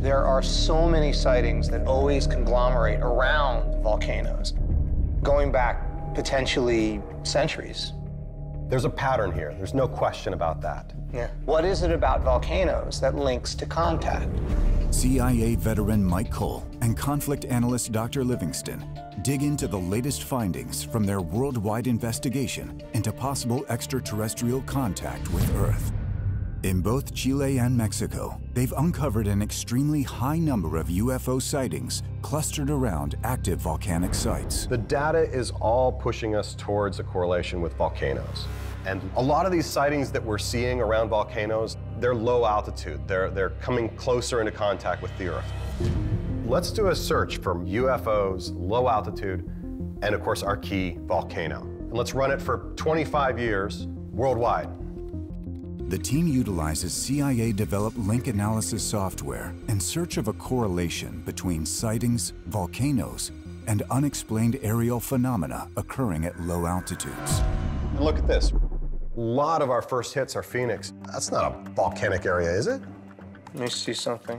There are so many sightings that always conglomerate around volcanoes, going back potentially centuries. There's a pattern here. There's no question about that. Yeah. What is it about volcanoes that links to contact? CIA veteran Mike Cole and conflict analyst Dr. Livingston dig into the latest findings from their worldwide investigation into possible extraterrestrial contact with Earth. In both Chile and Mexico, they've uncovered an extremely high number of UFO sightings clustered around active volcanic sites. The data is all pushing us towards a correlation with volcanoes. And a lot of these sightings that we're seeing around volcanoes, they're low altitude. They're coming closer into contact with the Earth. Let's do a search for UFOs, low altitude, and of course our key, volcano. And let's run it for 25 years worldwide. The team utilizes CIA-developed link analysis software in search of a correlation between sightings, volcanoes, and unexplained aerial phenomena occurring at low altitudes. And look at this. A lot of our first hits are Phoenix. That's not a volcanic area, is it? Let me see something.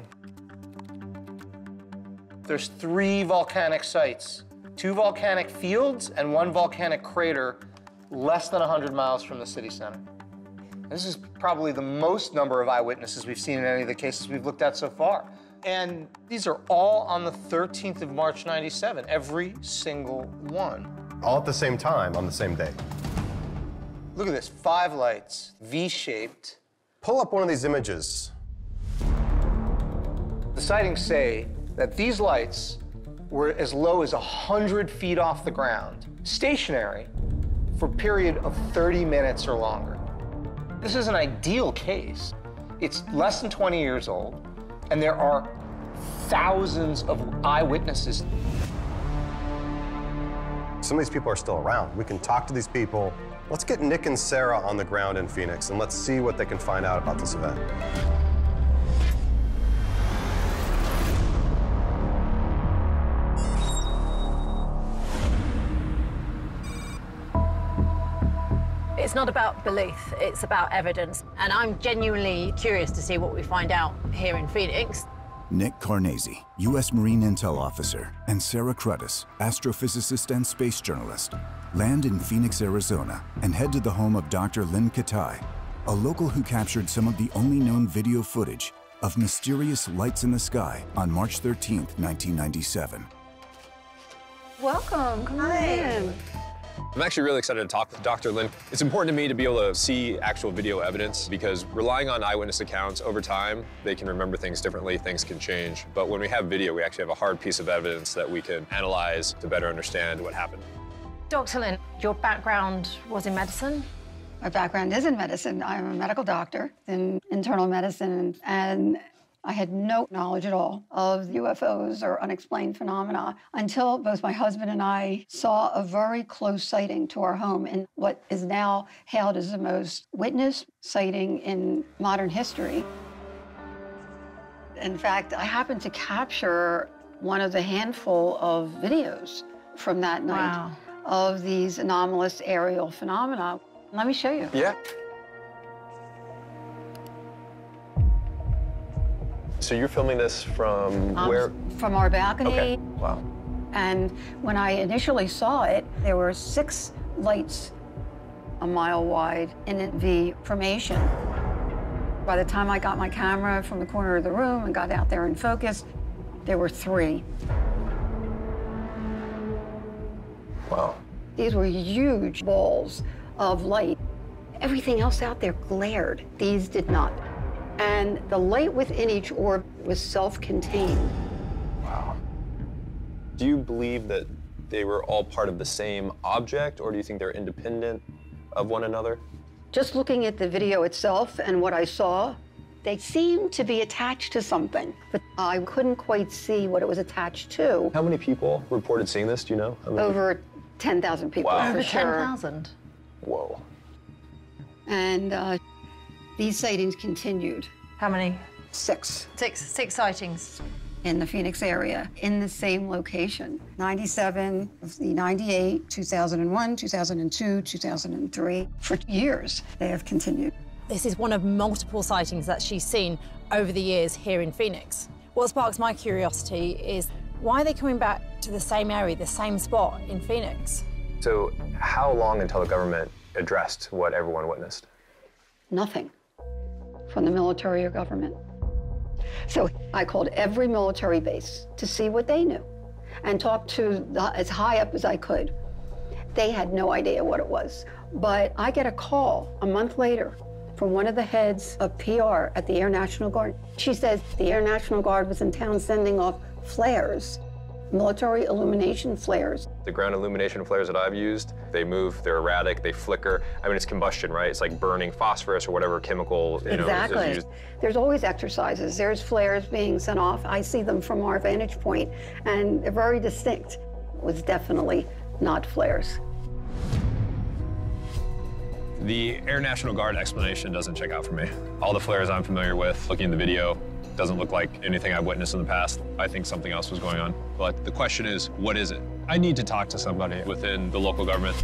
There's 3 volcanic sites, 2 volcanic fields and 1 volcanic crater less than 100 miles from the city center. This is probably the most number of eyewitnesses we've seen in any of the cases we've looked at so far. And these are all on the 13th of March, 97, every single one. All at the same time, on the same day. Look at this, 5 lights, V-shaped. Pull up one of these images. The sightings say that these lights were as low as 100 feet off the ground, stationary, for a period of 30 minutes or longer. This is an ideal case. It's less than 20 years old, and there are thousands of eyewitnesses. Some of these people are still around. We can talk to these people. Let's get Nick and Sarah on the ground in Phoenix, and let's see what they can find out about this event. It's not about belief, it's about evidence. And I'm genuinely curious to see what we find out here in Phoenix. Nick Carnesi, U.S. Marine Intel Officer, and Sarah Cruddas, astrophysicist and space journalist, land in Phoenix, Arizona, and head to the home of Dr. Lynn Katai, a local who captured some of the only known video footage of mysterious lights in the sky on March 13, 1997. Welcome, come on in. I'm actually really excited to talk with Dr. Lynn. It's important to me to be able to see actual video evidence because relying on eyewitness accounts over time, they can remember things differently, things can change. But when we have video, we actually have a hard piece of evidence that we can analyze to better understand what happened. Dr. Lynn, your background was in medicine? My background is in medicine. I'm a medical doctor in internal medicine, and I had no knowledge at all of UFOs or unexplained phenomena until both my husband and I saw a very close sighting to our home in what is now hailed as the most witnessed sighting in modern history. In fact, I happened to capture one of the handful of videos from that night of these anomalous aerial phenomena. Let me show you. Yeah. So you're filming this from where? From our balcony. Okay. Wow. And when I initially saw it, there were 6 lights a mile wide in a V formation. By the time I got my camera from the corner of the room and got out there and focused, there were 3. Wow. These were huge balls of light. Everything else out there glared. These did not. And the light within each orb was self-contained. Wow. Do you believe that they were all part of the same object, or do you think they're independent of one another? Just looking at the video itself and what I saw, they seemed to be attached to something, but I couldn't quite see what it was attached to. How many people reported seeing this, do you know? Over 10,000 people, Wow. for Over sure. 10,000? Whoa. And these sightings continued. How many? 6. Six sightings. In the Phoenix area, in the same location. 97, 98, 2001, 2002, 2003. For years, they have continued. This is one of multiple sightings that she's seen over the years here in Phoenix. What sparks my curiosity is why are they coming back to the same area, the same spot in Phoenix? So how long until the government addressed what everyone witnessed? Nothing from the military or government. So I called every military base to see what they knew and talked to as high up as I could. They had no idea what it was. But I get a call a month later from one of the heads of PR at the Air National Guard. She says the Air National Guard was in town sending off flares, military illumination flares. The ground illumination flares that I've used, they move, they're erratic, they flicker. I mean, it's combustion, right? It's like burning phosphorus or whatever chemical, Exactly. is used. There's always exercises. There's flares being sent off. I see them from our vantage point, and they're very distinct. It was definitely not flares. The Air National Guard explanation doesn't check out for me. All the flares I'm familiar with, looking at the video, doesn't look like anything I've witnessed in the past. I think something else was going on. But the question is, what is it? I need to talk to somebody within the local government.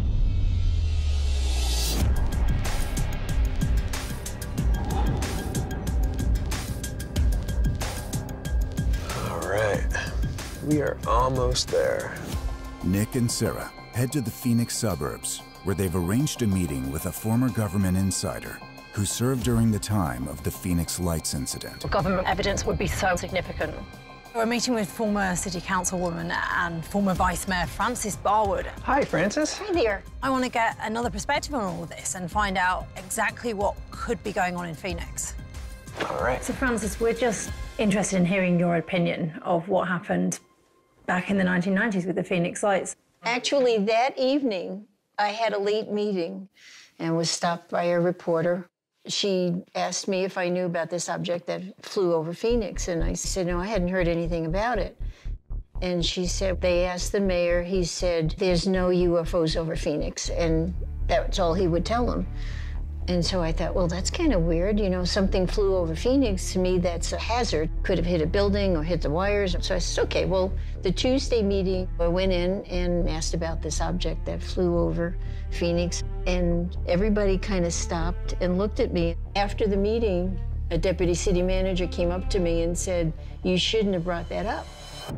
All right, we are almost there. Nick and Sarah head to the Phoenix suburbs, where they've arranged a meeting with a former government insider who served during the time of the Phoenix Lights incident. Government evidence would be so significant. We're meeting with former city councilwoman and former Vice Mayor Frances Barwood. Hi, Frances. Hi there. I want to get another perspective on all of this and find out exactly what could be going on in Phoenix. All right. So, Frances, we're just interested in hearing your opinion of what happened back in the 1990s with the Phoenix Lights. Actually, that evening, I had a late meeting and was stopped by a reporter. She asked me if I knew about this object that flew over Phoenix, and I said, no, I hadn't heard anything about it. And she said, they asked the mayor, he said, there's no UFOs over Phoenix, and that's all he would tell them. And so I thought, well, that's kind of weird. You know, something flew over Phoenix. To me, that's a hazard. Could have hit a building or hit the wires. So I said, okay, well, the Tuesday meeting, I went in and asked about this object that flew over Phoenix. And everybody kind of stopped and looked at me. After the meeting, a deputy city manager came up to me and said, you shouldn't have brought that up.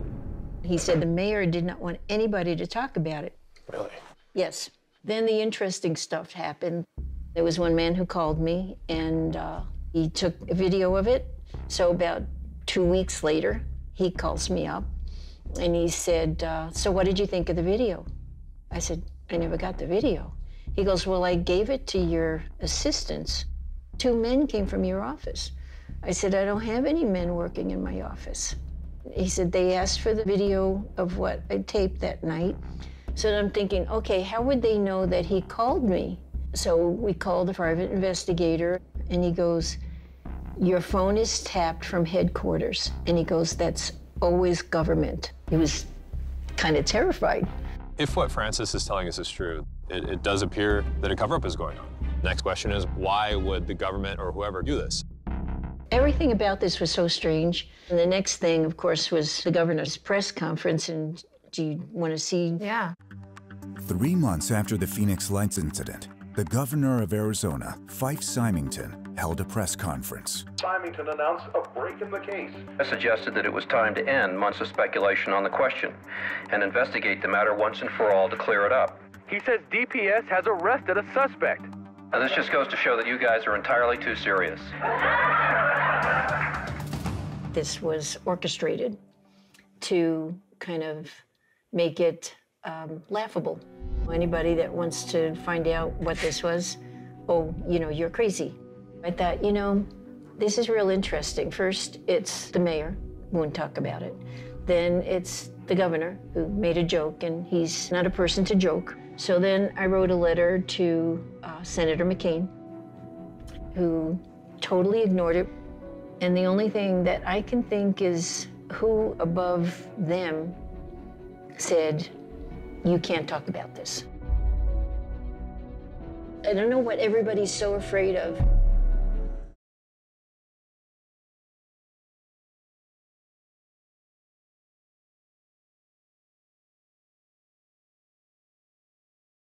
He said the mayor did not want anybody to talk about it. Really? Yes. Then the interesting stuff happened. There was one man who called me, and he took a video of it. So about 2 weeks later, he calls me up, and he said, so what did you think of the video? I said, I never got the video. He goes, well, I gave it to your assistants. 2 men came from your office. I said, I don't have any men working in my office. He said, they asked for the video of what I taped that night. So I'm thinking, okay, how would they know that he called me? So we called a private investigator, and he goes, your phone is tapped from headquarters. And he goes, that's always government. He was kind of terrified. If what Frances is telling us is true, it does appear that a cover-up is going on. Next question is, why would the government or whoever do this? Everything about this was so strange. And the next thing, of course, was the governor's press conference. And do you want to see? Yeah. 3 months after the Phoenix Lights incident, the governor of Arizona, Fife Symington, held a press conference. Symington announced a break in the case. I suggested that it was time to end months of speculation on the question and investigate the matter once and for all to clear it up. He says DPS has arrested a suspect. Now, this just goes to show that you guys are entirely too serious. This was orchestrated to kind of make it laughable. Anybody that wants to find out what this was, oh, you know, you're crazy. I thought, you know, this is real interesting. First, it's the mayor, won't talk about it. Then it's the governor, who made a joke, and he's not a person to joke. So then I wrote a letter to Senator McCain, who totally ignored it. And the only thing that I can think is who above them said, you can't talk about this. I don't know what everybody's so afraid of.